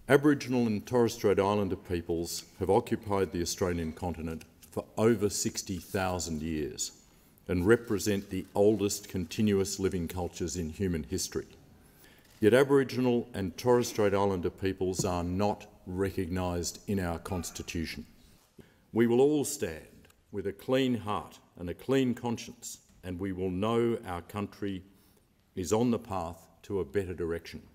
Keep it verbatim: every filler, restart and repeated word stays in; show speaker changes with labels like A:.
A: Aboriginal and Torres Strait Islander peoples have occupied the Australian continent for over sixty thousand years and represent the oldest continuous living cultures in human history. Yet Aboriginal and Torres Strait Islander peoples are not recognised in our Constitution. We will all stand with a clean heart and a clean conscience, and we will know our country is on the path to a better direction.